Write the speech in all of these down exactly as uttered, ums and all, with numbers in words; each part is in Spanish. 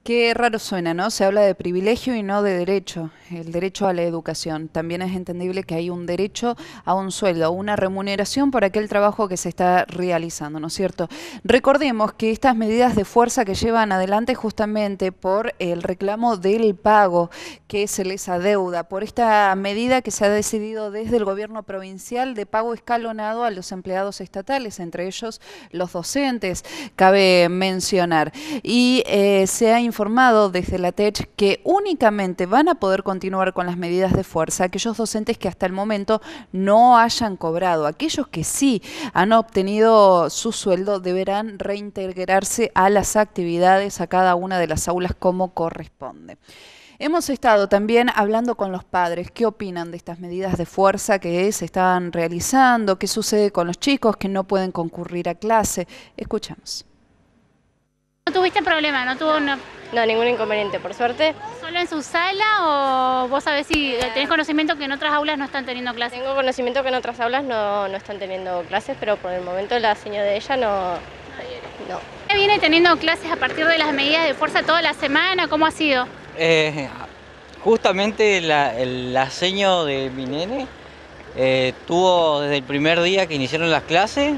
Qué raro suena, ¿no? Se habla de privilegio y no de derecho, el derecho a la educación. También es entendible que hay un derecho a un sueldo, a una remuneración por aquel trabajo que se está realizando, ¿no es cierto? Recordemos que estas medidas de fuerza que llevan adelante justamente por el reclamo del pago que se les adeuda, por esta medida que se ha decidido desde el gobierno provincial de pago escalonado a los empleados estatales, entre ellos los docentes, cabe mencionar. Y eh, se ha informado desde la T E C que únicamente van a poder continuar con las medidas de fuerza aquellos docentes que hasta el momento no hayan cobrado. Aquellos que sí han obtenido su sueldo deberán reintegrarse a las actividades, a cada una de las aulas como corresponde. Hemos estado también hablando con los padres. ¿Qué opinan de estas medidas de fuerza que se están realizando? ¿Qué sucede con los chicos que no pueden concurrir a clase? Escuchamos. ¿No tuviste problema? ¿No tuvo una... No, ningún inconveniente, por suerte. ¿Solo en su sala o vos sabés si tenés conocimiento que en otras aulas no están teniendo clases? Tengo conocimiento que en otras aulas no, no están teniendo clases, pero por el momento la señora de ella no... no. ¿Viene teniendo clases a partir de las medidas de fuerza toda la semana? ¿Cómo ha sido? Eh, justamente la, el la seño de mi nene eh, tuvo desde el primer día que iniciaron las clases,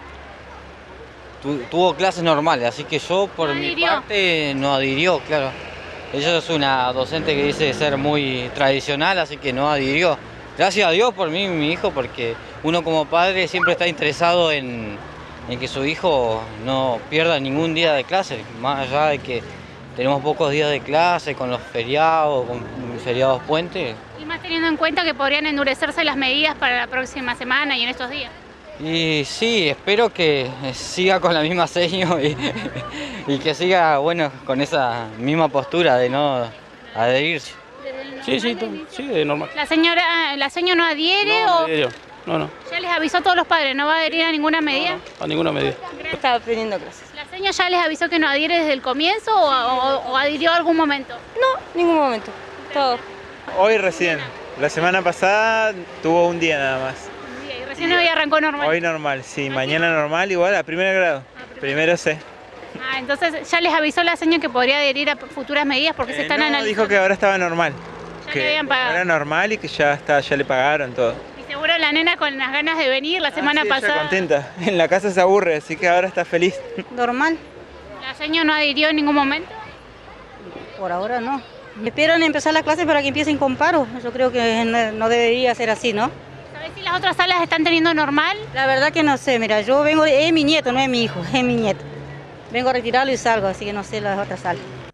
tu, tuvo clases normales, así que yo por mi parte no adhirió, claro. Ella es una docente que dice ser muy tradicional, así que no adhirió. Gracias a Dios por mí y mi hijo, porque uno como padre siempre está interesado en, en que su hijo no pierda ningún día de clase, más allá de que tenemos pocos días de clase con los feriados, con feriados puentes. Y más teniendo en cuenta que podrían endurecerse las medidas para la próxima semana y en estos días. Y sí, espero que siga con la misma seño y, y que siga, bueno, con esa misma postura de no adherirse. Sí, sí, sí, de normal. ¿La señora, la seño no adhiere no, o...? No, adhirió. No, no. ¿Ya les avisó a todos los padres? ¿No va a adherir a ninguna medida? No, no, a ninguna medida. Estaba teniendo clases. ¿La seño ya les avisó que no adhiere desde el comienzo o, o, o adhirió algún momento? No, ningún momento. Todo. Hoy recién. La semana pasada tuvo un día nada más. Y recién hoy arrancó normal. Hoy normal, sí. Mañana normal, igual a primer grado. Ah, primero C. Ah, entonces ya les avisó la seño que podría adherir a futuras medidas porque eh, se están no, analizando. Dijo que ahora estaba normal. Ya que le habían pagado. Era normal y que ya está, ya le pagaron todo. Y seguro la nena con las ganas de venir la semana ah, sí, pasada. Ella contenta. En la casa se aburre, así que ahora está feliz. Normal. ¿La seño no adhirió en ningún momento? Por ahora no. Esperan empezar las clases para que empiecen con paro. Yo creo que no debería ser así, ¿no? ¿Sabés si las otras salas están teniendo normal? La verdad que no sé, mira, yo vengo, es mi nieto, no es mi hijo, es mi nieto. Vengo a retirarlo y salgo, así que no sé las otras salas.